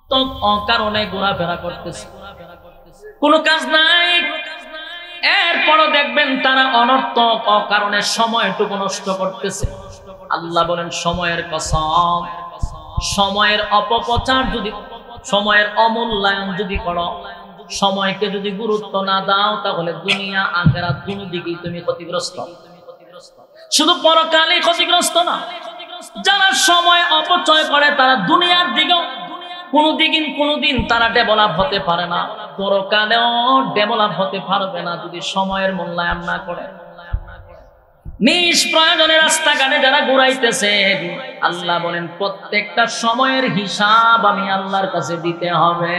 তো অকারণে ঘোরাফেরা করতেছে, কোনো কাজ নাই। এরপরও দেখবেন তারা অনর্থক অকারণে সময়টুকু নষ্ট করতেছে। আল্লাহ বলেন সময়ের কসম, সময়ের অপপ্রচার যদি, সময়ের অমূল্যায়ন যদি করো, সময়কে যদি গুরুত্ব না দাও, তাহলে দুনিয়া আখিরাত দুই দিকেই তুমি ক্ষতিগ্রস্ত। শুধু পরকালে ক্ষতিগ্রস্ত না, যারা সময় অপচয় করে তারা দুনিয়ার দিকেও কোনদিন তারা ডেভেলপ হতে পারে না, পরকালেও ডেভেলপ হতে পারবে না যদি সময়ের মূল্যায়ন না করে। নিষ্প্রয়োজনে রাস্তাঘাটে যারা ঘুরাইতেছে, আল্লাহ বলেন প্রত্যেকটা সময়ের হিসাব আমি আল্লাহর কাছে দিতে হবে।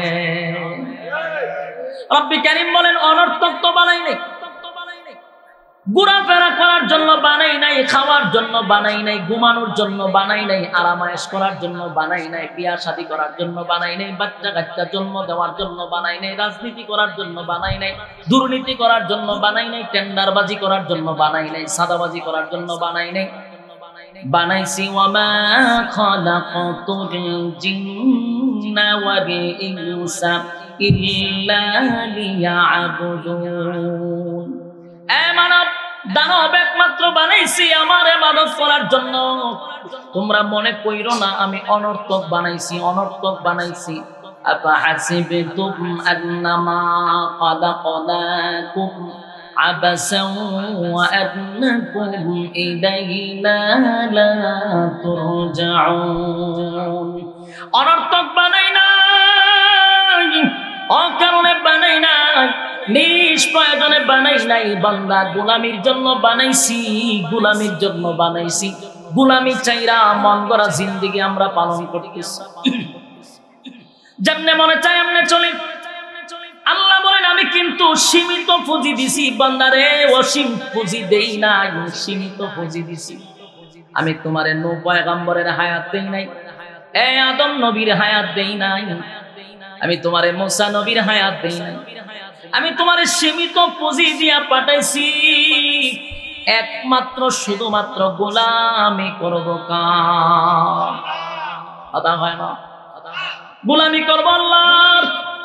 রব্বি কারীম বলেন অনর্থক তো বানাই নাই, ঘোরাফেরা করার জন্য বানাই নাই, খাওয়ার জন্য বানাই নাই, ঘুমানোর জন্য বানাই নাই, আরামায়েশ করার জন্য বানাই নাই, বিয়া শাদী করার জন্য বানাই নাই, বাচ্চা কাচ্চা জন্ম দেওয়ার জন্য বানাই নাই, রাজনীতি করার জন্য বানাই নাই, দুর্নীতি করার জন্য বানাই নাই, টেন্ডারবাজি করার জন্য বানাই নাই, সাদাবাজি করার জন্য বানাই নাই। বানাইছি ওয়ামা খালাকাতুল জিন্না ওয়াল ইনসা ইল্লা লিয়াবুদুন। এ মানব দানব একমাত্র বানাইছি আমার ইবাদত করার জন্য। তোমরা মনে কইরো না আমি অনর্থক বানাইছি, অনর্থক বানাইছি। আফাহাসিবতুম আন্নামা খালাকনাকুম আবাসান ওয়া আন্নাকুম ইলাইনা লা তুরজাউন। অনর্থক বানাই নাই, অকারণে বানাই নাই, নিষ্প্রয়োজনে বানাই নাই। বান্দা গোলামির জন্য বানাইছি, গোলামির জন্য বানাইছি। গোলামি চাইরা মন গড়া জিন্দেগি আমরা পালন করতেছি, যেমনে মনে চাই এমনে চলি। আল্লাহ বলেন আমি কিন্তু সীমিত পুঁজি দিছি বান্দারে, অসীম পুঁজি দেই নাই, সীমিত পুঁজি দিছি। আমি তোমারে নূহ পয়গম্বরের হায়াত দেই নাই, এ আদম নবীর হায়াত দেই নাই, আমি তোমারে মুসা নবীর হায়াত দেই নাই। আমি তোমারে সীমিত পুঁজি দিয়া পাঠাইছি, একমাত্র শুধুমাত্র গোলামি করব। কাম আদা হয় না, গোলামি করব আল্লাহর।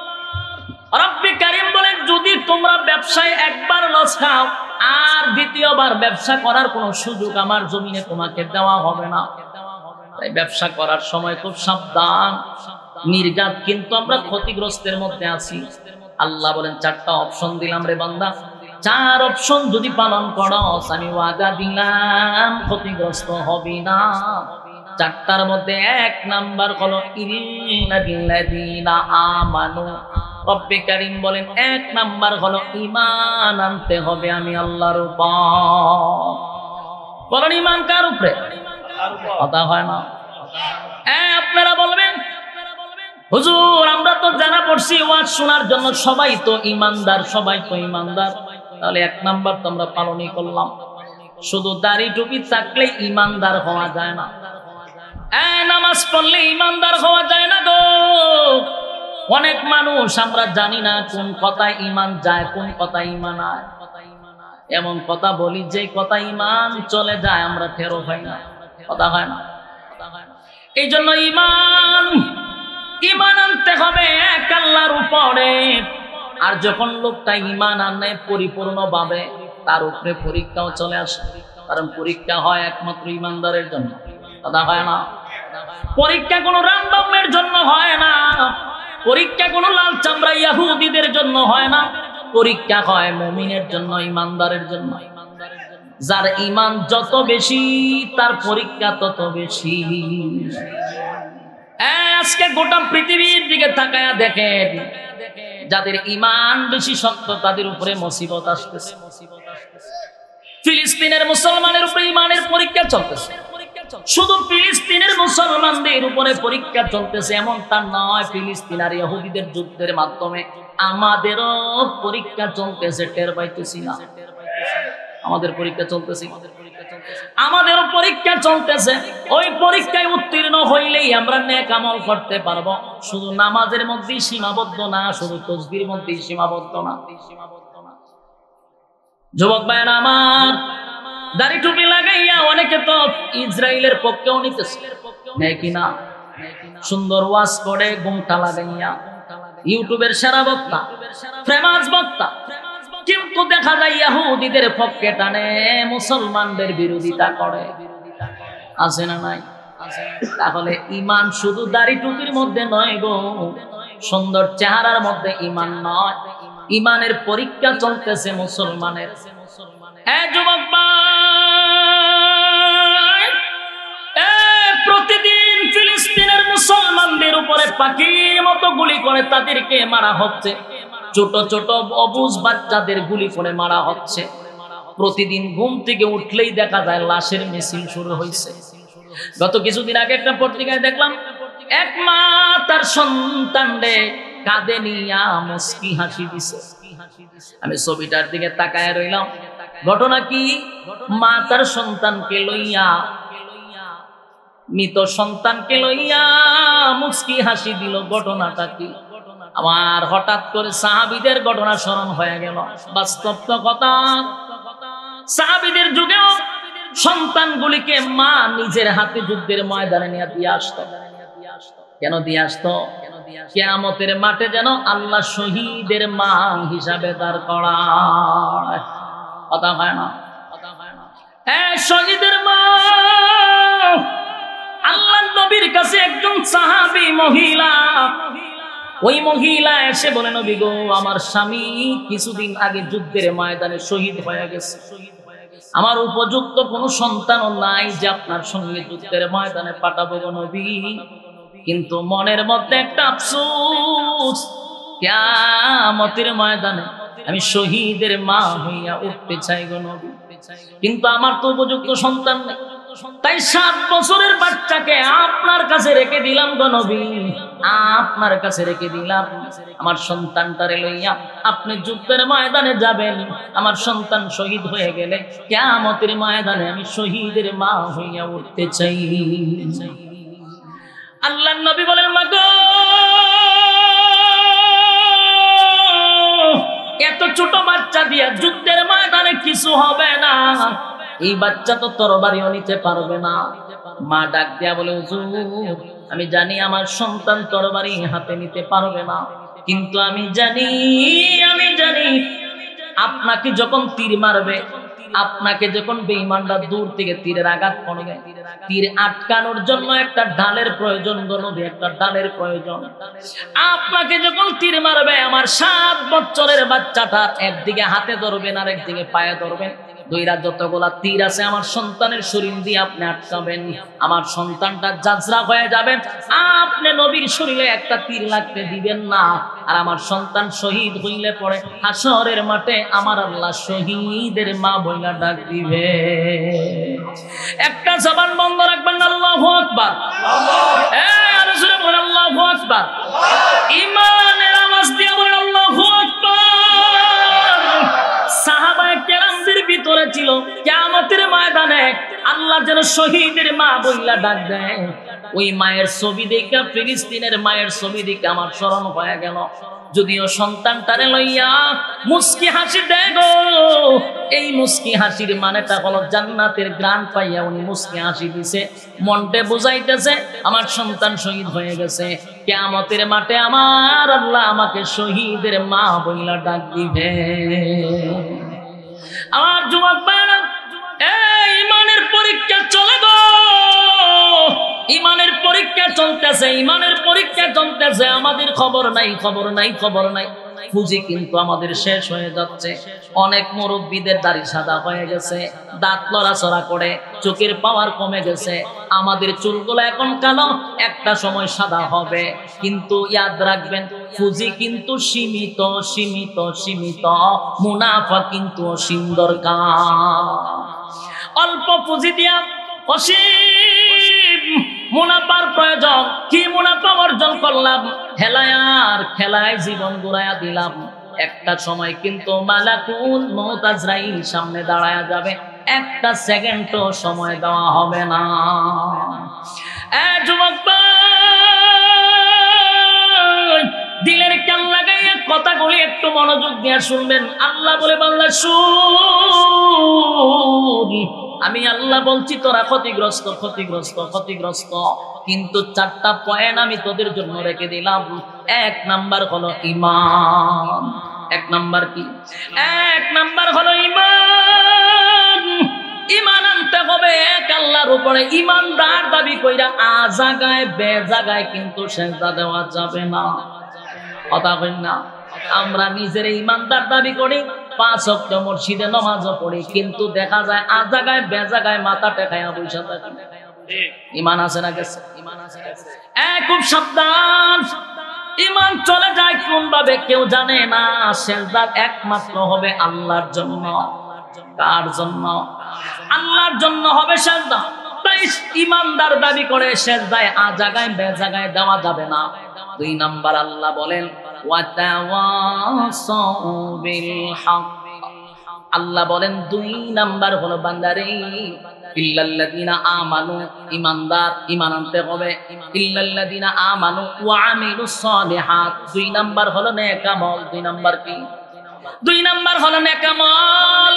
রব্বি কারীম বলেন যদি তোমরা ব্যবসায় একবার লস খাও, আর দ্বিতীয়বার ব্যবসা করার কোনো সুযোগ আমার জমিনে তোমাকে দেওয়া হবে না। তাই ব্যবসা করার সময় খুব সাবধান, নির্ঘাত কিন্তু আমরা ক্ষতিগ্রস্তের মধ্যে আছি। আল্লাহ বলেন চারটা অপশন দিলাম রে বান্দা, চার অপশন যদি পালন করো আমি ওয়াদা দিলাম ক্ষতিগ্রস্ত হবি না। চারটার মধ্যে এক নাম্বার হলো ইল্লাল্লাযীনা আমানু। রব্বি কারীম বলেন এক নাম্বার হলো ঈমান আনতে হবে আমি আল্লাহর উপর। বলেন ঈমান কার উপরে? কথা হয় না। আপনারা বলবেন হুজুর আমরা তো জানা পড়ছি ওয়াজ শোনার জন্য সবাই তো ঈমানদার, সবাই তো ঈমানদার, তাহলে এক নাম্বার তো আমরা পালনই করলাম। শুধু দাড়ি টুপি থাকলে ঈমানদার হওয়া যায় না, নামাজ পড়লে ঈমানদার হওয়া যায় না গো। অনেক মানুষ আমরা জানি না কোন কথায় ঈমান যায়, কোন কথায় ঈমান আয়। এমন কথা বলি যে কথা ঈমান চলে যায় আমরা টেরও পাই না, কথা হয় না। এই জন্য ঈমান আনতে হবে এক আল্লাহর উপরে। আর যখন লোকটা ঈমান আনে পরিপূর্ণভাবে, তার উপরে পরীক্ষাও চলে আসে, কারণ পরীক্ষা হয় একমাত্র ঈমানদারের জন্য, কথা হয় না। পরীক্ষা কোনো রান্ডমের জন্য হয় না, পরীক্ষা কোনো লাল চামড়া ইহুদিদের জন্য হয় না, পরীক্ষা হয় মুমিনের জন্য, ঈমানদারের জন্য। যার ঈমান যত বেশি তার পরীক্ষা তত বেশি। আজকে গোটা পৃথিবীর দিকে তাকায়া দেখেন, যাদের ঈমান বেশি শক্ত তাদের উপরে মুসিবত আসতেছে। ফিলিস্তিনের মুসলমানের উপরে ঈমানের পরীক্ষা চলতেছে, শুধু ফিলিস্তিনের মুসলমানদের উপরে পরীক্ষা চলতেছে এমন তা নয়, ফিলিস্তিন আর ইহুদিদের যুদ্ধের মাধ্যমে আমাদেরও পরীক্ষা চলতেছে, টের পাইতেছি না। আমাদের পরীক্ষা চলতেছে, আমাদেরও পরীক্ষা চলতেছে। ওই পরীক্ষায় উত্তীর্ণ হইলেই আমরা নেক আমল করতে পারবো। শুধু নামাজের মধ্যেই সীমাবদ্ধ না, শুধু তাসবির মধ্যেই সীমাবদ্ধ না। যুবক ভাইরা আমার, দাড়ি টুপি লাগাইয়া অনেকে তো ইসরায়েলের পক্ষেও নিতেছে, নেই কিনা? সুন্দর ওয়াজ করে ঘুমটা লাগাইয়া ইউটিউবের সেরা বক্তা, ফেমাস বক্তা, কিন্তু দেখা যায় ইহুদিদের পক্ষে টানে, মুসলমানদের বিরোধিতা করে। আছে না নাই? তাহলে ঈমান শুধু দাড়ি টুপির মধ্যে নয় গো, সুন্দর চেহারার মধ্যে ঈমান নয়, ঈমানের পরীক্ষা চলতেছে মুসলমানের। যুবক ভাই, প্রতিদিন ফিলিস্তিনের মুসলমানদের উপরে পাখির মতো গুলি করে তাদেরকে মারা হচ্ছে, ছোট ছোট অবুঝ বাচ্চাদের গুলি করে মারা হচ্ছে। প্রতিদিন ঘুম থেকে উঠলেই দেখা যায় লাশের মিছিল শুরু হয়েছে। গত কিছুদিন আগে একটা পত্রিকায় দেখলাম, এক মা তার সন্তানরে কাঁধে নিয়া মুস্কি হাসি দিছে। আমি ছবিটার দিকে তাকায় রইলাম। ঘটনা কি? মা তার সন্তানকে লইয়া, মৃত সন্তানকে লইয়া মুস্কি হাসি দিল। ঘটনাটা কি? আমার হঠাৎ করে সাহাবীদের ঘটনা স্মরণ হয়ে গেল। বাস্তব কথা, সাহাবীদের যুগেও সন্তানগুলিকে মা নিজের হাতে যুদ্ধের ময়দানে নিয়ে দিয়ে আসতো। কেন দিয়ে আসতো? কিয়ামতের মাঠে যেন আল্লাহ শহীদের মা হিসাবে দাঁড় করায়। কথা হয় না? শহীদের মা। আল্লাহর নবীর কাছে একজন সাহাবী মহিলা, ওই মহিলা এসে বলে, নবী গো, আমার স্বামী কিছুদিন আগে যুদ্ধের ময়দানে শহীদ হয়ে গেছে, আমার উপযুক্ত কোনো সন্তানও নাই যে আপনার সঙ্গে যুদ্ধের ময়দানে পাঠাবো গো নবী। কিন্তু মনের মধ্যে একটা আফসোস, কিয়ামতের ময়দানে আমি শহীদের মা হইয়া উঠতে চাই গো নবী, কিন্তু আমার তো উপযুক্ত সন্তান নেই। তাই 7 বছরের বাচ্চাকে আপনার কাছে রেখে দিলাম গো নবী, আপনার কাছে রেখে দিলাম। আমার সন্তানটারে লইয়া আপনি যুদ্ধের ময়দানে যাবেন, আমার সন্তান শহীদ হয়ে গেলে কিয়ামতের ময়দানে আমি শহীদের মা হইয়া উঠতে চাই। আল্লাহর নবী বলেন, মাগো, এত ছোট বাচ্চা দিয়া যুদ্ধের ময়দানে কিছু হবে না, এই বাচ্চা তো তরবারিও নিতে পারবে না। মা ডাক দিয়া বলে, হুজুর, আমি জানি আমার সন্তান তরবারি হাতে নিতে পারবে না, কিন্তু আমি জানি আপনাকে যখন তীর মারবে, আপনাকে যখন বেঈমানরা দূর থেকে তীরের আঘাত করবে, তীর আটকানোর জন্য একটা ঢালের প্রয়োজন গো নবী, একটা ঢালের প্রয়োজন। আপনাকে যখন তীর মারবে, আমার 7 বছরের বাচ্চাটা একদিকে হাতে ধরবেন আর একদিকে পায়ে ধরবেন, দুইরা যতগুলা তীর আছে আমার সন্তানের শরীর দিয়ে আপনি আটকাবেন, আমার সন্তানটা জাজরা হয়ে যাবেন, আপনি নবীর শরীরে একটা তীর লাগতে দিবেন না, আর আমার সন্তান শহীদ হইলে পরে হাসরের মাঠে আমার আল্লাহ শহীদের মা বইলা ডাক দিবে। একটা জবান বন্ধ রাখবেন, আল্লাহু আকবার। আর জোরে বলেন আল্লাহু আকবার। ঈমানের আওয়াজ দিয়ে বলেন আল্লাহু আকবার। সাহাবায়ে কেরামদের ভিতরে ছিল কিয়ামতের ময়দানে আল্লাহ যেন শহীদের মা বইলা ডাক দেয়। ওই মায়ের ছবি দেখে, ফিলিস্তিনের মায়ের ছবি দেখে আমার স্মরণ হয়ে গেল। যদিও সন্তানটারে লইয়া মুস্কি হাসি দেয় গো, এই মুস্কি হাসির মানেটা হলো জান্নাতের গ্রান পাইয়া উনি মুস্কি হাসি দিছে, মনটা বুঝাইতেছে আমার সন্তান শহীদ হয়ে গেছে, কিয়ামতের মাঠে আমার আল্লাহ আমাকে শহীদের মা বইলা ডাক দিবে। আমার যুবক ভাইরা, এই ঈমানের পরীক্ষা চলে গো, ঈমানের পরীক্ষা চলতেছে, ঈমানের পরীক্ষা চলতেছে। আমাদের খবর নাই, খবর নাই, খবর নাই। পুঁজি কিন্তু আমাদের শেষ হয়ে যাচ্ছে। অনেক মুরব্বীদের দাড়ি সাদা হয়ে গেছে, দাঁত লড়াচড়া করে, চোখের পাওয়ার কমে গেছে। আমাদের চুলগুলো এখন কালো, একটা সময় সাদা হবে। কিন্তু ইয়াদ রাখবেন, পুঁজি কিন্তু সীমিত, সীমিত, সীমিত। মুনাফা কিন্তু অসীম দরকার। অল্প পুঁজি দিয়া অসীম মুনাফার প্রয়োজন। কি মুনাফা অর্জন করলাম? হেলায়ার খেলায় জীবন ঘুরাইয়া দিলাম। একটা সময় কিন্তু মালাকুল মউত আজরাইল সামনে দাঁড়ায়া যাবে, একটা সেকেন্ডও সময় দেওয়া হবে না। যুবক ভাই, দিলের কান লাগাইয়া কথাগুলি একটু মনোযোগ দিয়ে শুনবেন। আল্লাহ বলে, বান্দা শুন, আমি আল্লাহ বলছি তোরা ক্ষতিগ্রস্ত, ক্ষতিগ্রস্ত, ক্ষতিগ্রস্ত। কিন্তু 4টা পয়েন্ট আমি তোদের জন্য রেখে দিলাম। 1 নাম্বার হলো ঈমান। 1 নাম্বার কি? 1 নাম্বার হলো ঈমান। ঈমান আনতে হবে এক আল্লাহর উপরে। ঈমানদার দাবি কইরা আজাগায় বেজাগায় কিন্তু সেজদা দেওয়া যাবে না। কথা কই না? আমরা নিজের ঈমানদার দাবি করি, 5 ওয়াক্ত মসজিদে নামাজও পড়ি, কিন্তু দেখা যায় আজাগায় বেজাগায় মাথা টেকায়া বসে থাকি। ঈমান আছে না গেছে? ঈমান আছে গেছে। খুব সাবধান। ঈমান চলে যায় কোন ভাবে কেউ জানে না। সেজদা একমাত্র হবে আল্লাহর জন্য। কার জন্য? আল্লাহর জন্য হবে সেজদা। তাই ঈমানদার দাবি করে সেজদায় আজাগায় বেজাগায় দেওয়া যাবে না। 2 নাম্বার আল্লাহ বলেন ওয়াতাওয়াসাউ বিল হক। আল্লাহ বলেন 2 নাম্বার হলো বান্দারে ইল্লাল্লাযিনা আমানু, ঈমানদার ঈমান আনতে হবে। ইল্লাল্লাযিনা আমানু ওয়া আমিলুস সালিহাত। 2 নাম্বার হলো নেক আমল। 2 নাম্বার কি? 2 নাম্বার হলো নেক আমল।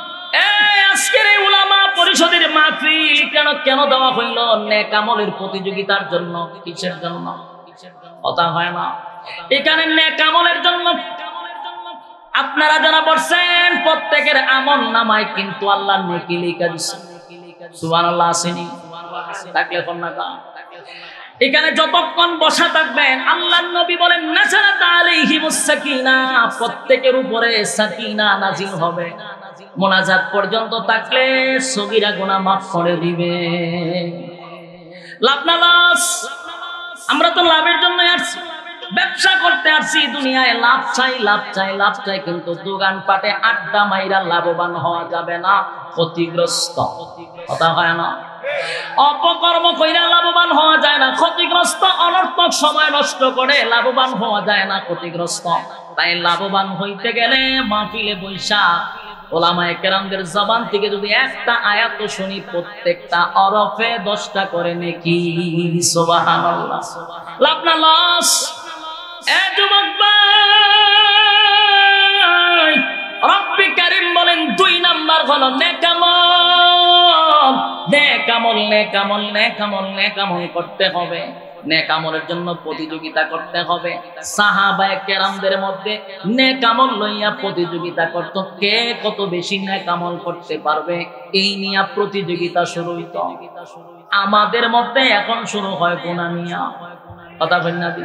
আজকের এই উলামা পরিষদের মাহফিল কেন দেওয়া হইল? নেক আমলের প্রতিযোগিতার জন্য। কিসের জন্য? কথা হয় না। এখানে নেক আমলের জন্য। আপনারা যারা বলছেন প্রত্যেকের আমল নামায় কিন্তু আল্লাহর নেকি লেখা দিয়েছে। সুবহানাল্লাহ আসেনি? তাকলে কোন না কা? এখানে যতক্ষণ বসা থাকবেন আল্লাহর নবী বলেন নাযালাত আলাইহিমুস সাকিনাহ, প্রত্যেকের উপরে সাকিনা নাজিল হবে। মুনাজাত পর্যন্ত থাকলে সগীরা গুনাহ মাফ করে দিবে। লাভ না লস? আমরা তো লাভের জন্য আসছি, ব্যবসা করতে আসছি, দুনিয়ায় লাভ চাই লাভ চাই লাভ চাই, কিন্তু দোকান পাটে আড্ডা মাইরা লাভবান হওয়া যাবে না, ক্ষতিগ্রস্ত। কথা হয় না? অপকর্ম কইরা লাভবান হওয়া যায় না, ক্ষতিগ্রস্ত। অনর্থক সময় নষ্ট করে লাভবান হওয়া যায় না, ক্ষতিগ্রস্ত। তাই লাভবান হইতে গেলে মাহফিলে বৈশা ওলামায়ে কেরামদের জবান থেকে যদি একটা আয়াত শুনি, প্রত্যেকটা অরফে 10টা করে নেকি। সুবহানাল্লাহ। লাভ না লস? যুবক ভাই, রব্বি কারীম বলেন 2 নাম্বার হলো নেক আমল। নেক আমল নেক আমল নেক আমল নেক আমল করতে হবে। নেক আমলের জন্য প্রতিযোগিতা করতে হবে। সাহাবায়ে কেরামদের মধ্যে নেক আমল লইয়া প্রতিযোগিতা করত, কে কত বেশি নেক আমল করতে পারবে, এই নিয়ে প্রতিযোগিতা শুরু হইতো। আমাদের মধ্যে এখন শুরু হয় গুনাহ নিয়া। কথা বলেন না?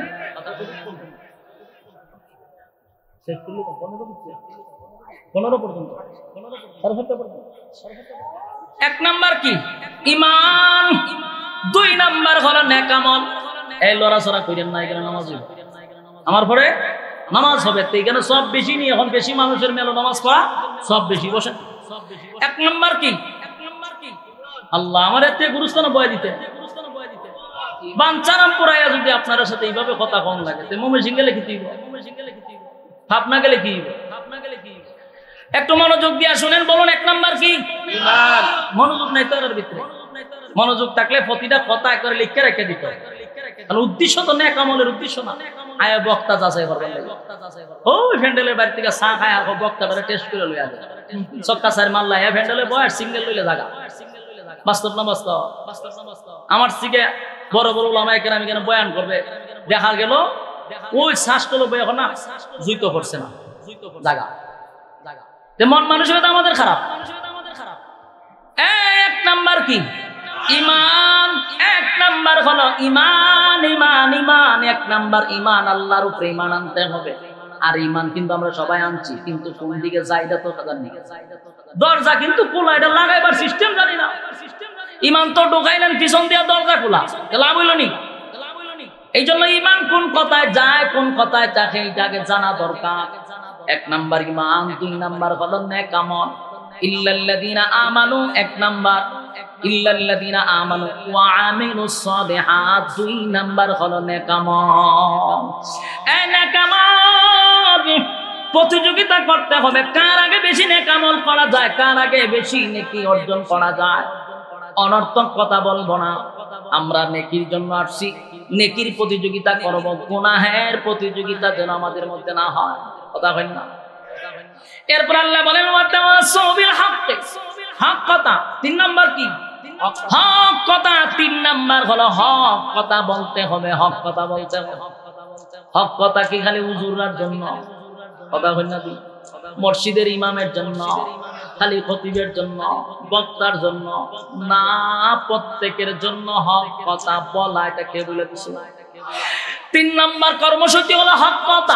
1 নাম্বার কি? ঈমান। 2 নাম্বার হলো নেক আমল। এই লড়াছড়া কইরেন না, এখানে নামাজ হবে। আমার পরে নামাজ হবে, তো এখানে সব বেশি নিয়ে এখন বেশি মানুষের মেলো নামাজ পড়া সব বেশি। বসেন। 1 নাম্বার কি? আল্লাহ আমার এতে গুরুস্থানে বয় দিতে বাঞ্চারাম পুরাইয়া যদি আপনার সাথে এইভাবে কথা কম লাগে, তো মোমে সিঙ্গেলে কি দিব? ভাবনা গেলে কি? একটু মনোযোগ দিয়া শুনেন। বলুন 1 নাম্বার কি? ঈমান। মনোযোগ নাই তো এর ভিতরে। মনোযোগ থাকলে প্রতিটা কথা করে লিখে রেখে দিত। তাহলে উদ্দেশ্য তো নেক আমলের উদ্দেশ্য না আয়া বক্তা যাচাই করবেন লাগে। ওই ভ্যান্ডেলের বাড়ি থেকে চা খায় আর বক্তাটারে টেস্ট করে লইয়া যায়। চক্কা চার মাল্লা এ ভ্যান্ডেলে বয় আর সিঙ্গেল লইলে জায়গা। বাস্তব না বাস্তব? আমার সিগে বড় বড় ওলামায়ে কেরাম এখানে বয়ান করবে, দেখা গেল ওই শ্বাস করলো বই এখন না জুইতো পড়ছে না জায়গা। মন মানসিকতা আমাদের খারাপ। 1 নাম্বার কি? ঈমান। 1 নাম্বার হলো ঈমান ঈমান ঈমান। 1 নাম্বার ঈমান, আল্লাহর উপরে ঈমান আনতে হবে। আর ঈমান কিন্তু আমরা সবাই আনছি, কিন্তু কোন দিকে যাইটা তো জানি না। দরজা কিন্তু খোলা, এটা লাগাইবার সিস্টেম জানি না। ঈমান তো ঢোকাইলেন পিছন দিয়ে, দরজা খোলা, লাভ হইল নি? এই জন্য ঈমান কোন কথায় যায় কোন কথায় থাকে এটাকে জানা দরকার। 1 নাম্বার ঈমান। 2 নাম্বার হলো নেক আমল। ইল্লাল্লাযিনা আমানু 1 নাম্বার, ইল্লাল্লাযিনা আমানু ওয়া আমিলুস সালিহাত 2 নাম্বার হলো নেক আমল। এই নেক আমল প্রতিযোগিতা করতে হবে, কার আগে বেশি নেক আমল করা যায়, কার আগে বেশি নেকি অর্জন করা যায়। অনর্থক কথা বলবো না, আমরা নেকির জন্য আসছি, নেকির প্রতিযোগিতা করব, গুনাহের প্রতিযোগিতা যেন আমাদের মধ্যে না হয়। কথা হয় না? এরপর আল্লাহ বলেন ওয়াতাওয়াসাউ বিল হক। হক কথা। 3 নাম্বার কি? হক কথা। 3 নাম্বার হলো হক কথা বলতে হবে, হক কথা বলতে হবে। হক কথা কি খালি হুজুরার জন্য কথা হয় না? মসজিদের ইমামের জন্য, খালি খতিবের জন্য, বক্তার জন্য না, প্রত্যেকের জন্য হক কথা বলা। এটা কে বলে দিছে? 3 নাম্বার কর্মসূচি হলো হক কথা।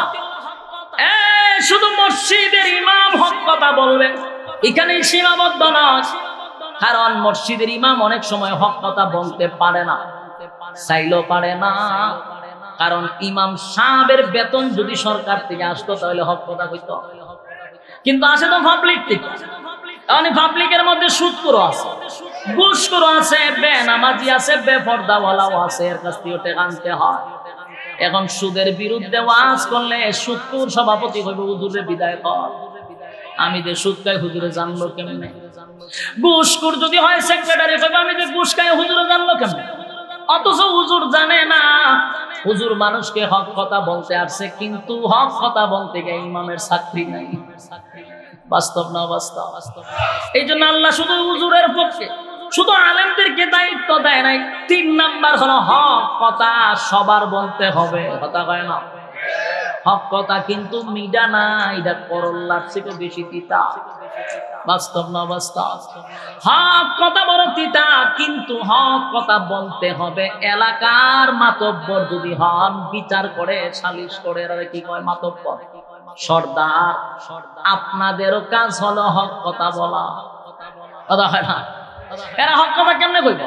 শুধু মসজিদের ইমাম হক কথা বলবে, এখানে সীমাবদ্ধ নয়। কারণ মসজিদের ইমাম অনেক সময় হক কথা বলতে পারে না, চাইলেও পারে না। কারণ ইমাম সাহেবের বেতন যদি সরকার থেকে আসতো তাহলে হক কথা কইতো, কিন্তু আসে তো পাবলিক থেকে। কারণ পাবলিকের মধ্যে সুদখোর আছে, ঘুষখোর আছে, বেনামাজি আছে, বেপরদাওয়ালাও আছে, এর কাছ থেকে টাকা আনতে হয়। এখন সুদের বিরুদ্ধে ওয়াজ করলে সুদখোর সভাপতি হইবে হুজুরে বিদায় কর। আমি যে সুদ খাই হুজুরে জানলো কেমনে? ঘুষখোর যদি হয় সেক্রেটারি হইবে, আমি যে ঘুষ খাই হুজুরে জানলো কেমনে? অথচ হুজুর জানে না। হুজুর মানুষকে হক কথা বলতে আসছে, কিন্তু হক কথা বলতে গিয়ে ইমামের চাকরি নাই। বাস্তব না বাস্তব? এই জন্য আল্লাহ শুধু হুজুরের পক্ষে, শুধু আলেমদেরকে দায়িত্ব দেয় নাই। 3 নাম্বার হলো হক কথা সবার বলতে হবে, কথা কয় না? হক কথা কিন্তু মিডা না, এটা করল্লার থেকে বেশি তিতা। বাস্তব না বাস্তব? হক কথা বড় তিতা, কিন্তু হক কথা বলতে হবে। এলাকার মাতব্বর যদি হন, বিচার করে, সালিশ করে, কি কয় মাতব্বর, সর্দার, আপনাদেরও কাজ হলো হক কথা বলা, কথা হয় না? এরা হক কথা কেমনে কইব?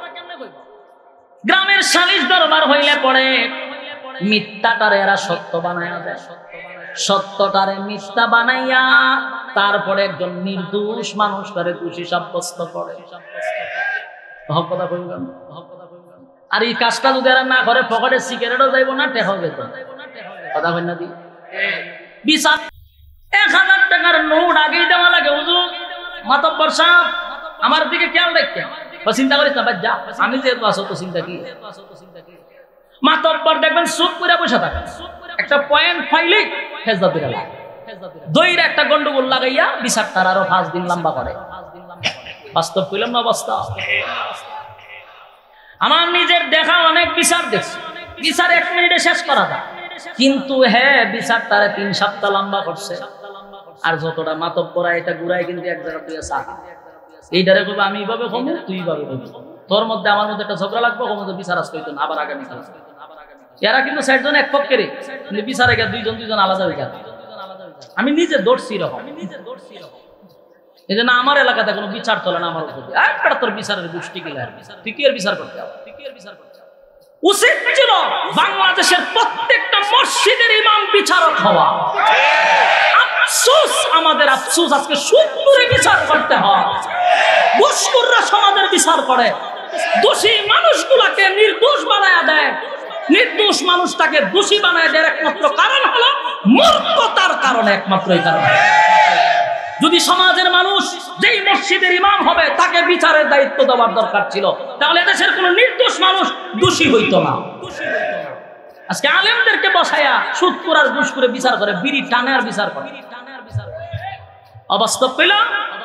গ্রামের সালিশ দরবার হইলে পড়ে মিথ্যাটারে এরা সত্য বানাইয়া দেয়, সত্যটারে মিথ্যা বানাইয়া তারপরে একজন নির্দোষ মানুষটারে দোষী সাব্যস্ত করে। হক কথা কইবেন। আর এই কাজটা যদি এরা না করে, পকেটে সিগারেটও যাইব না, টেকাও যেত, কথা হয় না? বিচার 1000 টাকার নোট আগেই দেওয়া লাগে। হুজুর মাতব্বর সাহেব আমার দিকে খেয়াল রাখেন, চিন্তা করিস না, যা, আমি যেহেতু আছো তো চিন্তা কি? মাতব্বর দেখবেন চুপ করে বসে থাকে, একটা পয়েন্ট ফাইলে ফেজদা দিরা লাগে, দইরা একটা গন্ডগোল লাগাইয়া বিচারটার আরো 5 দিন লম্বা করে। বাস্তব কইলাম না বাস্তব? আমার নিজের দেখা অনেক বিচার দেখছি, বিচার 1 মিনিটে শেষ করা যায়, কিন্তু বিচার তারা 3 সপ্তাহ লম্বা করছে। আর যতটা মাতব্বরা এটা ঘুরায় কিন্তু এক জায়গা তুই চা এইটারে কইবা আমি এইভাবে কমু, তুই এইভাবে কমু, তোর মধ্যে আমার মধ্যে একটা ঝগড়া লাগবে, কমু তো বিচার আসতে হইতো না, আবার আগামী কাল। এরা কিন্তু 60 জন এক পক্ষের, কিন্তু বিচারে গিয়ে 2 জন আলাদা হয়ে গেল। আমি নিজে দৌড়ছি এরকম। এই জন্য আমার এলাকাতে কোনো বিচার চলে না আমার উপর। একটা তোর বিচারের গোষ্ঠী গেলে তুই কি এর বিচার করতে হবে? উচিত ছিল বাংলাদেশের প্রত্যেকটা মসজিদের ইমাম বিচারক হওয়া। আফসোস, আমাদের আফসোস, আজকে সুদখোরে বিচার করতে হয়। ঘুষখোররা সমাজের বিচার করে, দোষী মানুষগুলাকে নির্দোষ বানায়া দেয়, নির্দোষ মানুষটাকে দোষী বানায় দেওয়ার একমাত্র কারণ হলো মূর্খতার কারণে, একমাত্রই কারণ। যদি সমাজের মানুষ যেই মসজিদের ইমাম হবে তাকে বিচারের দায়িত্ব দেওয়ার দরকার ছিল, তাহলে দেশের কোন নির্দোষ মানুষ দোষী হইতো না। আজকে আলেমদেরকে বসায়া সুদখোর আর ঘুষখোরে বিচার করে, বিড়ি টানে আর বিচার করে। অবাস্তব পেলাম,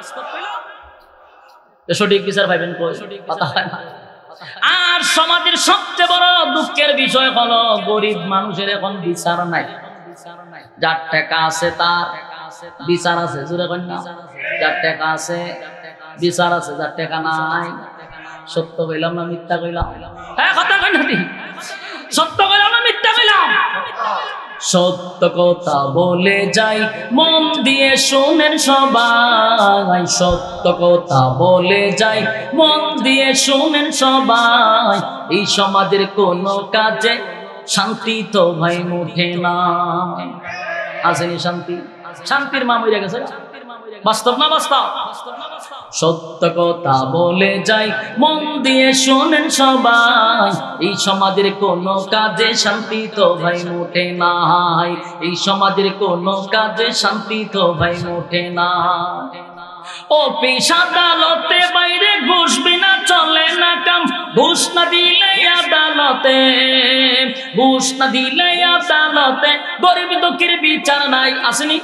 সঠিক বিচার পাইবেন কই? কথা হয় না। আর সমাজের সবচেয়ে বড় দুঃখের বিষয় হলো গরিব মানুষের এখন বিচার নাই। যার টাকা আছে তার বিচার আছে, জোরে কন্যা, যার টাকা আছে বিচার আছে, যার টাকা নাই। সত্য কইলাম না মিথ্যা কইলাম? কথা কই না, সত্য কইলাম না মিথ্যা কইলাম? সত্য কথা বলে যাই, মন দিয়ে শুনেন সবাই। সত্য কথা বলে যাই, মন দিয়ে শুনেন সবাই। এই সমাজের কোনো কাজে শান্তি তো ভাই মুঠে না। আসেনি শান্তি? শান্তির মা মরে গেছে। বাস্তব না বাস্তব? সত্য কথা বলে যাই, মন দিয়ে শোনেন সবাই। এই সমাজের কোনো কাজে শান্তি তো ভাই মোটে নাই। এই সমাজের কোনো কাজে শান্তি তো ভাই মোটে না। অফিস আদালতে বাইরে ঘুষ বিনা চলে না কাম। ঘুষ না দিলে আদালতে, ঘুষ না দিলে আদালতে গরিব দুঃখীর বিচার নাই। আসেনি?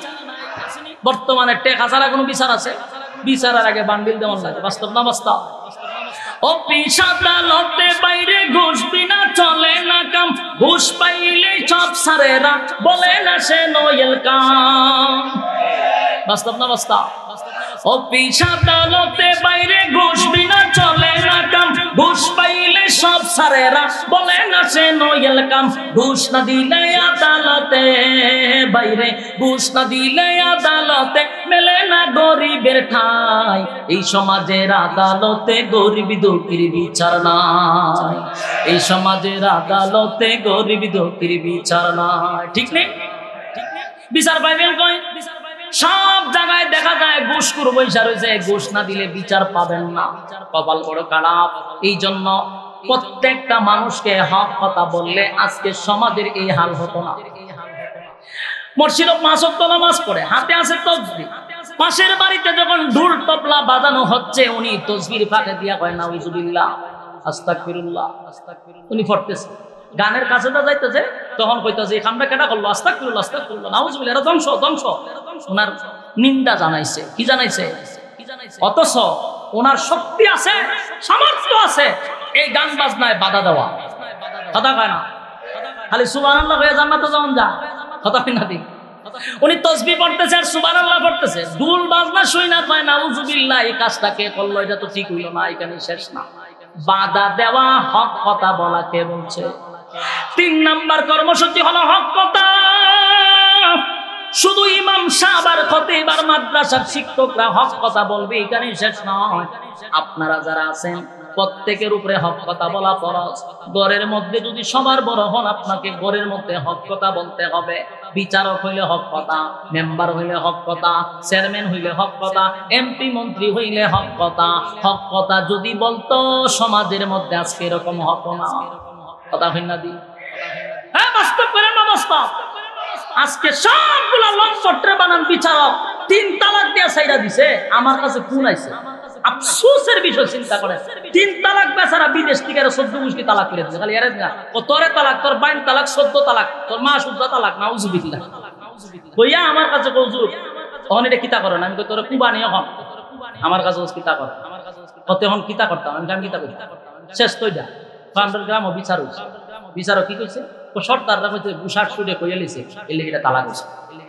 বর্তমানে টেকা ছাড়া কোনো বিচার আছে? বিচারের আগে বান্ডিল দেওয়ার লাগে। বাস্তব না বাস্তব? অফিস আদালতে বাইরে ঘুষ বিনা চলে না কাম, ঘুষ পাইলে সব সারেরা বলে না সে নোয়েল কাম। বাস্তব না বাস্তব? অফিস আদালতে বাইরে ঘুষ বিনা চলে না কাম, ঘুষ পাইলে সব সারেরা বলে না সে নোয়েল কাম। ঘুষ না দিলে আদালতে বাইরে, ঘুষ না দিলে আদালতে মেলে না গরিবের ঠাই। এই সমাজের আদালতে গরিব দুঃখীর বিচার নাই, এই সমাজের আদালতে গরিব দুঃখীর বিচার নাই। ঠিক নেই? বিচার পাইবেন কই? সব জায়গায় দেখা যায় ঘুষখোর বৈশা রয়েছে, ঘুষ না দিলে বিচার পাবেন না। কপাল বড় খারাপ। এই জন্য প্রত্যেকটা মানুষকে হক কথা বললে আজকে সমাজের এই হাল হতো না। মসজিদে 5 ওয়াক্ত নামাজ পড়ে, হাতে আছে তাসবিহ। পাশের বাড়িতে যখন ঢোল তবলা বাজানো হচ্ছে, উনি তাসবির ফাঁকে দিয়া কয় নাউজুবিল্লাহ, আস্তাগফিরুল্লাহ, আস্তাগফিরুল্লাহ। উনি পড়তেছে, গানের কাছে তো যাইতেছে, তখন কইতাছে আমরা কেডা করলো, আস্তাগফিরুল্লাহ, আস্তাগফিরুল্লাহ, নাউজুবিল্লাহ, এটা ধ্বংস, ধ্বংস। ওনার নিন্দা জানাইছে। কি জানাইছে? অথচ ওনার শক্তি আছে, সামর্থ্য আছে এই গান বাজনায় বাধা দেওয়া। কথা কয় না? খালি সুবহানাল্লাহ হয়ে জান্নাতে যাওন যা, কথা কয় না? উনি তাসবিহ পড়তেছে আর সুবহানাল্লাহ পড়তেছে, ঢোল বাজনা শুই না কয় নাউজুবিল্লাহ। এই কাজটা কে করলো? এটা তো ঠিক হইল না। এখানে শেষ না। বাধা দেওয়া, হক কথা বলা কে বলছে? 3 নাম্বার কর্মসূচি হলো হক কথা। শুধু ইমাম সাহেব আর খতিব আর মাদ্রাসার শিক্ষকরা হক কথা বলবে, এখানে শেষ নয়। আপনারা যারা আছেন প্রত্যেকের উপরে হক কথা বলা ফরজ। ঘরের মধ্যে যদি সবার বড় হন, আপনাকে ঘরের মধ্যে হক কথা বলতে হবে। বিচারক হইলে হক কথা, মেম্বার হইলে হক কথা, চেয়ারম্যান হইলে হক কথা, এমপি মন্ত্রী হইলে হক কথা। হক কথা যদি বলতো সমাজের মধ্যে আজকে এরকম হতো না। কথা হই না দি? হ্যাঁ, বাস্তব করেন না বাস্তব? আজকে সবগুলা লম্পটরে বানান বিচারক 3 তালাক দিয়া ছাইরা দিছে। আমার কাছে কোন আইছে? আফসোসের বিষয় চিন্তা করে, 3 তালাক বেচারা বিদেশ থেকে 14 মুশকি তালাক করে দিছে। খালি এর না ও তোরে তালাক, তোর বাইন তালাক, 14 তালাক, তোর মা সুদ্ধা তালাক, নাউজুবিল্লাহ। কইয়া আমার কাছে হুজুর তখন এটা কিতা করে না? আমি কই তোরে কুবানি হন, আমার কাছে কিতা করে। কত হন কিতা করতাম? আমি কিতা করি? শেষ কইডা 500 গ্রাম বিচার হইছে। বিচারক কি কইছে? ও সর্দাররা কইছে গুসাট সুরে কইয়া লিছে, এই লাগি এটা তালাক হইছে।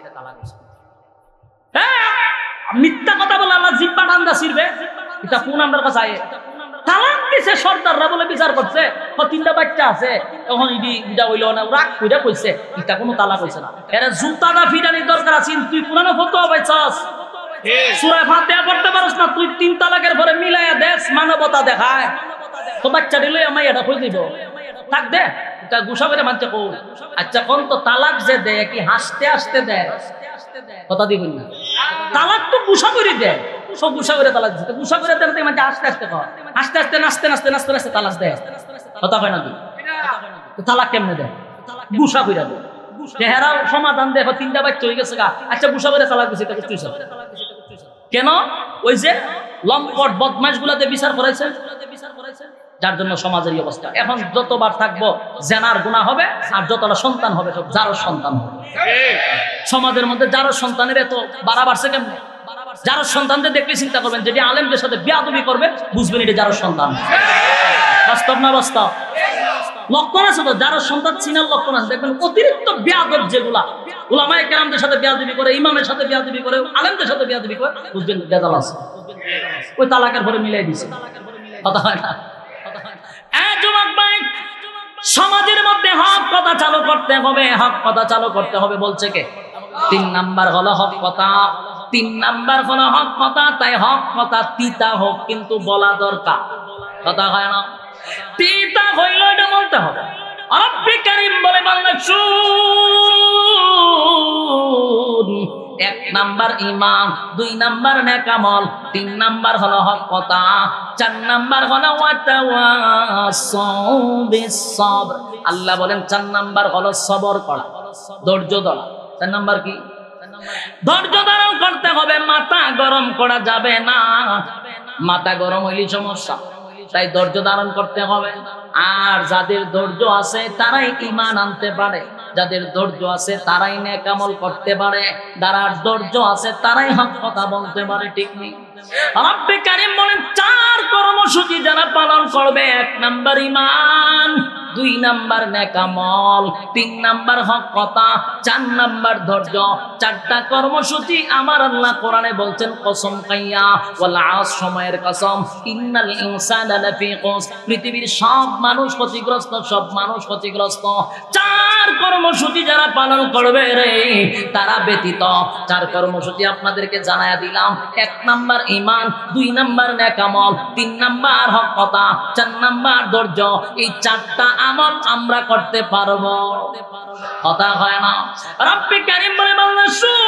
মিথ্যা কথা বলে আল্লাহ জিব্বা ঠান্ডা ছিড়বে। এটা কোন আমার কাছে আয়ে তালাক দিছে সর্দাররা বলে বিচার করছে। 3টা বাচ্চা আছে, তখন ইডি বুঝা হইল না, রাগ কইরা কইছে এটা কোনো তালাক হইছে না। এরা জুতাটা ফিরানির দরকার আছে। তুই কোরআনে ফতোয়া পাইছস, সূরা ফাতিহা পড়তে পারছ না, তুই 3 তালাকের পরে মিলায়া দেশ, মানবতা দেখায়। তো বাচ্চা দিলে আমায় এটা কই দিব? থাক দে, এটা গুসা করে মানছে কই। আচ্ছা কোন তো তালাক যে দেয় কি হাসতে হাসতে দেয়? কথা দিবেন না, তালাক তো গুসা করে দেয়। সব গুসা করে তালাক দিতে, গুসা করে দেয় মানে আস্তে আস্তে কর, আস্তে আস্তে নাচতে নাচতে নাচতে নাচতে তালাক দেয়। কথা কয় না তুই? তালাক কেমনে দেয়? গুসা কইরা দেয়। চেহারাও সমাধান দেখো, 3টা বাচ্চা হয়ে গেছে গা। আচ্ছা গুসা করে তালাক দিছে, এটা করছিস কেন? ওই যে লম্পট বদমাশ গুলাতে বিচার করাইছে, যার জন্য সমাজের অবস্থা। এখন যতবার থাকবো জেনার গুনাহ হবে, আর যতটা সন্তান হবে সব যারও সন্তান হবে। সমাজের মধ্যে যারও সন্তানের এত বাড়া বাড়ছে কেমনে? যারও সন্তানদের দেখলে চিন্তা করবেন, যেটি আলেমদের সাথে বেয়াদবি করবে বুঝবেন এটা যারও সন্তান। বাস্তব না বাস্তব? লক্ষণ আছে তো, যারও সন্তান চিনার লক্ষণ আছে। দেখবেন অতিরিক্ত বেয়াদব যেগুলা উলামায়ে কেরামদের সাথে বেয়াদবি করে, ইমামের সাথে বেয়াদবি করে, আলেমদের সাথে বেয়াদবি করে, বুঝবেন বেজাল আছে। ওই তালাকের পরে মিলাই দিছে। কথা হয় না? সমাজের মধ্যে হক কথা চালু করতে হবে, হক কথা চালু করতে হবে। বলছে কে? 3 নাম্বার হলো হক কথা। 3 নাম্বার হলো হক কথা। তাই হক কথা তিতা হোক কিন্তু বলা দরকার। কথা হয় না? তিতা হইলো এটা বলতে হবে। রব্বি কারীম বলে বাংলা শুন, 1 নাম্বার ঈমান, 2 নাম্বার নেক আমল, 3 নাম্বার হলো হক কথা, 4 নাম্বার হলো ওয়াতাওয়াসাউ বিস-সাবর। আল্লাহ বলেন 4 নাম্বার হলো সবর করা, ধৈর্য ধরা। 4 নাম্বার কি? ধৈর্য ধারণ করতে হবে, মাথা গরম করা যাবে না। মাথা গরম হইলে সমস্যা, তাই ধৈর্য ধারণ করতে হবে। আর যাদের ধৈর্য আছে তারাই ঈমান আনতে পারে। যাদের ধৈর্য আছে তারাই নেক আমল করতে পারে, যারা ধৈর্য আছে তারাই হক কথা বলতে পারে, ঠিক নেই? রব্বে কারীম বলেন 4 কর্মসূচি যারা পালন করবে, 1 নাম্বার ঈমান, 2 নাম্বার নেক আমল, 3 নাম্বার হক কথা, 4 নাম্বার ধৈর্য। 4টা কর্মসূচি আমার আল্লাহ কোরআনে বলছেন কসম খাইয়া, ওয়াল আস, সময়ের কসম, ইন্নাল ইনসানা লাফি খুস, পৃথিবীর সব মানুষ ক্ষতিগ্রস্ত, সব মানুষ ক্ষতিগ্রস্ত। 4 কর্মসূচি যারা পালন করবে রে তারা ব্যতীত। 4 কর্মসূচি আপনাদেরকে জানায়া দিলাম। 1 নাম্বার ঈমান, 2 নাম্বার নেক আমল, 3 নাম্বার হক কথা, 4 নাম্বার ধৈর্য। এই 4টা আমল আমরা করতে পারবো, কথা হয় না? রব্বে কারীম বলে বান্দা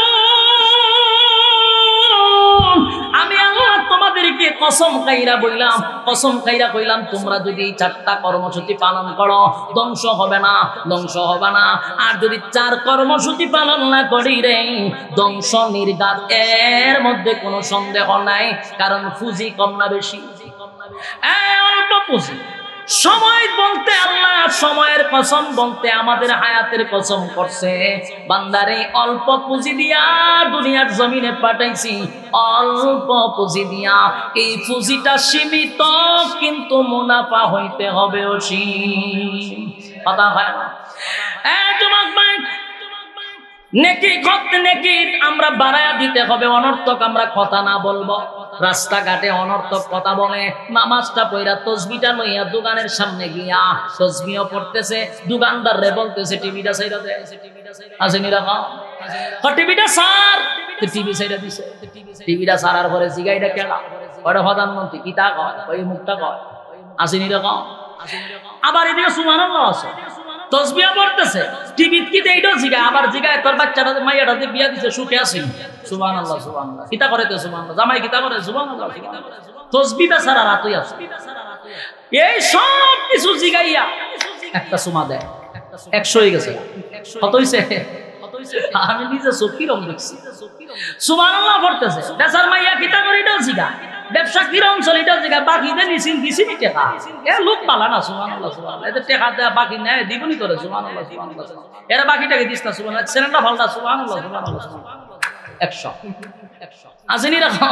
শুন, আমি আল্লাহ তোমাদেরকে কসম কাইরা বললাম, কসম কাইরা কইলাম, তোমরা যদি এই 4টা কর্মসূচি পালন করো ধ্বংস হবে না, ধ্বংস হবে না। আর যদি 4 কর্মসূচি পালন না করি রে, ধ্বংস নির্ঘাত, এর মধ্যে কোনো সন্দেহ নাই। কারণ পুঁজি কম না বেশি? অল্প পুঁজি। সময় বলতে আল্লাহ সময়ের কসম বলতে আমাদের হায়াতের কসম করছে, বান্দারে অল্প পুঁজি দিয়া দুনিয়ার জমিনে পাঠাইছি, অল্প পুঁজি দিয়া। এই পুঁজিটা সীমিত, কিন্তু মুনাফা হইতে হবে অসীম, কথা হয় না? যুবক ভাই, নেকি করতে নেকি আমরা বাড়ায়া দিতে হবে, অনর্থক আমরা কথা না বলবো। রাস্তাঘাটে অনর্থক কথা বলে, নামাজটা পড়া তসবিহটা লইয়া দোকানের সামনে গিয়া তসবিহ পড়তেছে, দোকানদার রে বলতেছে টিভিটা সাইরা দে, আসেনি রাখা টিভিটা সার, টিভি সাইরা দিছে। টিভিটা সারার পরে জিগাইটা কেডা? ওটা প্রধানমন্ত্রী। কি তা কয়? ওই মুখটা কয়, আসেনি রাখা। আবার এদিকে সুবহানাল্লাহ আছে, তসবিহ পড়তেছে, টিভি কি এইটাও জিগা, আবার জিগায় তোর বাচ্চাটা মাইয়াটা বিয়া দিছে সুখে আছে, সুবহানাল্লাহ সুবহানাল্লাহ। কিতা করে তো সুবহানাল্লাহ, জামাই কিতা করে সুবহানাল্লাহ, তসবিহটা সারা রাতই আছে। এই সব কিছু জিগাইয়া একটা সুমা দেয়, 100 হয়ে গেছে। কত হইছে? আমি নিজে চোখের রং দেখছি। সুবহানাল্লাহ পড়তেছে, দেশার মাইয়া কিতা করে এটাও জিগা, ব্যবসা কিরকম চলে এটাও জিগা, বাকি দেন নিছিন দিছিনি টাকা। এ লোক পালা না, সুবহানাল্লাহ সুবহানাল্লাহ। এদের টাকা দেয়া বাকি নেয়, দ্বিগুণই করে, সুবহানাল্লাহ সুবহানাল্লাহ। এরা বাকিটাকে দিস না, সুবহানাল্লাহ। ছেলেটা ভালটা, সুবহানাল্লাহ সুবহানাল্লাহ। 100 আসেনি রাখো।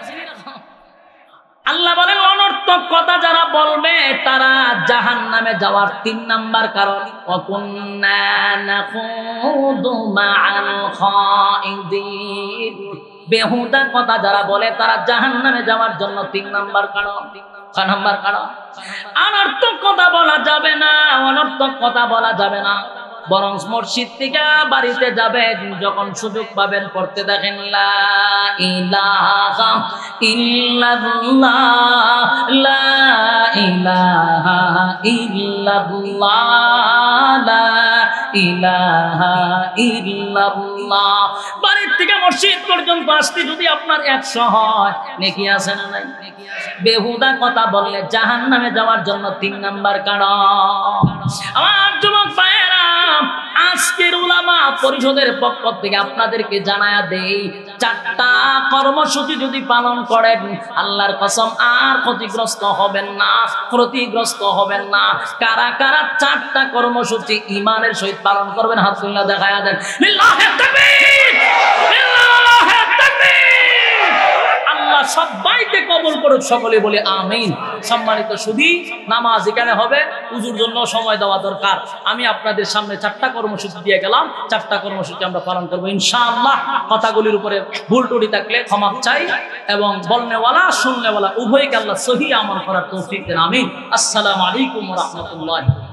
আল্লাহ বলেন অনর্থক কথা যারা বলবে তারা জাহান্নামে যাওয়ার 3 নাম্বার কারণ, ওয়াকুন্না নাখুদু মাআল খাইদিন, বেহুদা কথা যারা বলে তারা জাহান্নামে যাওয়ার জন্য 3 নাম্বার কারণ। 6 নাম্বার কারণ, অনর্থক কথা বলা যাবে না, অনর্থক কথা বলা যাবে না। বরং মসজিদ থেকে বাড়িতে যাবেন, যখন সুযোগ পাবেন পড়তে দেখেন লা ইলাহা ইল্লাল্লাহ, লা ইলাহা ইল্লাল্লাহ, লা ইলাহা ইল্লাল্লাহ। বাড়ির থেকে মসজিদ পর্যন্ত আসতে যদি আপনার 100 হয়, নেকি আছে না নাই? বেহুদা কথা বললে জাহান্নামে যাওয়ার জন্য 3 নাম্বার কারণ। আমার যুবক ভাইয়েরা, আজকের উলামা পরিষদের পক্ষ থেকে আপনাদেরকে জানায়া দেই, 4টা কর্মসূচি যদি পালন করেন আল্লাহর কসম আর ক্ষতিগ্রস্ত হবেন না, ক্ষতিগ্রস্ত হবেন না। কারা কারা 4টা কর্মসূচি ঈমানের সহিত পালন করবেন হাত তুলে দেখায়া দেন। লিল্লাহি তাকবীর, লিল্লাহি তাকবীর। আল্লাহ সবাইকে কবুল করুক, সকলে বলে আমিন। সম্মানিত সুধী, নামাজ এখানে হবে, উজুর জন্য সময় দেওয়া দরকার। আমি আপনাদের সামনে 4টা কর্মসূচি দিয়ে গেলাম, 4টা কর্মসূচি আমরা পালন করবো ইনশাআল্লাহ। কথাগুলির উপরে ভুল ত্রুটি থাকলে ক্ষমা চাই, এবং বলনেওয়ালা শুননেওয়ালা উভয়কে আল্লাহ সহি আমল করার তৌফিক দেন, আমিন। আসসালামু আলাইকুম ওয়া রাহমাতুল্লাহ।